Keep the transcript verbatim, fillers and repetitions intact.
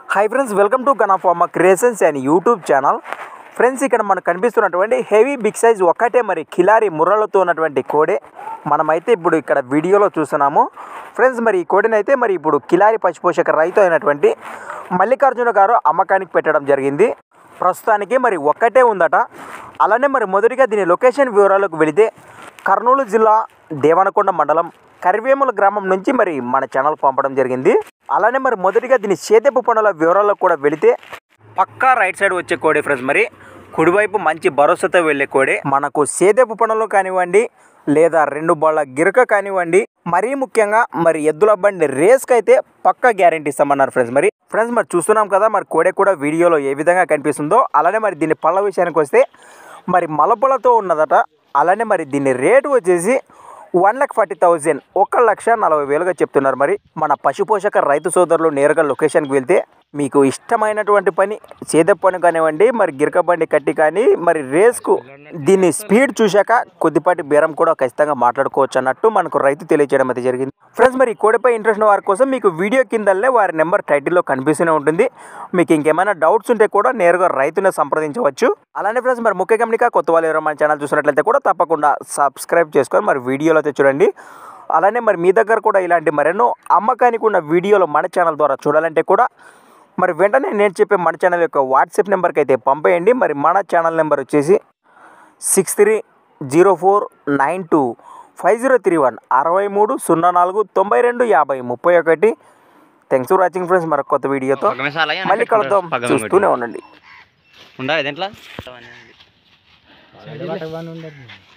High friends, welcome to Gana pharma creations and YouTube channel. Friends, ఇక్కడ మనకు కనిపిస్తున్నటువంటి heavy big size ఒకటే మరి కిలారి ముర్రలతో ఉన్నటువంటి కోడే మనమైతే ఇప్పుడు ఇక్కడ వీడియోలో చూస్తున్నాము. ఫ్రెండ్స్, మరి ఈ కోడిని అయితే మరి ఇప్పుడు కిలారి పశుపోషక రైతు అయినటువంటి మల్లికార్జున గారు అమ్మకానికి పెట్టడం జరిగింది. ప్రస్తుతానికి మరి ఒక్కటే ఉందట. అలానే మరి మొదటిగా దీని లొకేషన్ వివరాలకు వెళితే కర్నూలు జిల్లా దేవనకొండ మండలం కరివేముల గ్రామం నుంచి మరి మన ఛానల్కి పంపడం జరిగింది. అలానే మరి మొదటిగా దీని సేదెపు పనుల వివరాలకు కూడా వెళితే పక్కా రైట్ సైడ్ వచ్చే కోడే ఫ్రెండ్స్. మరి కుడివైపు మంచి భరోసాతో వెళ్ళే కోడే. మనకు సేదెపు పనులు కానివ్వండి లేదా రెండు బాళ్ళ గిరక కానివ్వండి, మరీ ముఖ్యంగా మరి ఎద్దుల బండి రేస్కి అయితే పక్కా గ్యారెంటీ ఇస్తామన్నారు ఫ్రెండ్స్. మరి ఫ్రెండ్స్ మరి చూస్తున్నాం కదా మరి కోడే కూడా వీడియోలో ఏ విధంగా కనిపిస్తుందో. అలానే మరి దీని పళ్ళ విషయానికి వస్తే మరి మలపలతో ఉన్నదట. అలానే మరి దీని రేటు వచ్చేసి వన్ లాక్ ఫార్టీ థౌజండ్ ఒక లక్ష నలభై వేలుగా చెప్తున్నారు. మరి మన పశుపోషక రైతు సోదరులు నేరుగా లొకేషన్కి వెళ్తే మీకు ఇష్టమైనటువంటి పని చేద పని కానివ్వండి, మరి గిరక బండి కట్టి కానీ మరి రేస్కు దీన్ని స్పీడ్ చూశాక కొద్దిపాటి బేరం కూడా ఖచ్చితంగా మాట్లాడుకోవచ్చు అన్నట్టు మనకు రైతు తెలియజేయడం అయితే జరిగింది. ఫ్రెండ్స్, మరి ఈ కోడిపై ఇంట్రెస్ట్ ఉన్న వారి కోసం మీకు వీడియో కిందనే వారి నెంబర్ టైటిల్లో కనిపిస్తూనే ఉంటుంది. మీకు ఇంకేమైనా డౌట్స్ ఉంటే కూడా నేరుగా రైతునే సంప్రదించవచ్చు. అలానే ఫ్రెండ్స్, మరి ముఖ్య గమనిక కొత్త వాళ్ళు ఎవరైనా మన ఛానల్ చూసినట్లయితే కూడా తప్పకుండా సబ్స్క్రైబ్ చేసుకొని మరి వీడియోలో అయితే చూడండి. అలానే మరి మీ దగ్గర కూడా ఇలాంటి మరెన్నో అమ్మకానికి ఉన్న వీడియోలు మన ఛానల్ ద్వారా చూడాలంటే కూడా మరి వెంటనే నేను చెప్పే మన ఛానల్ యొక్క వాట్సాప్ నెంబర్కి అయితే పంపేయండి. మరి మన ఛానల్ నెంబర్ వచ్చేసి six three zero four nine two five zero three one అరవై మూడు సున్నా నాలుగు తొంభై రెండు యాభై ముప్పై ఒకటి. Thanks for watching friends. మరొక కొత్త వీడియోతో మళ్ళీ కలుద్దాం. చూస్తూనే ఉండండి.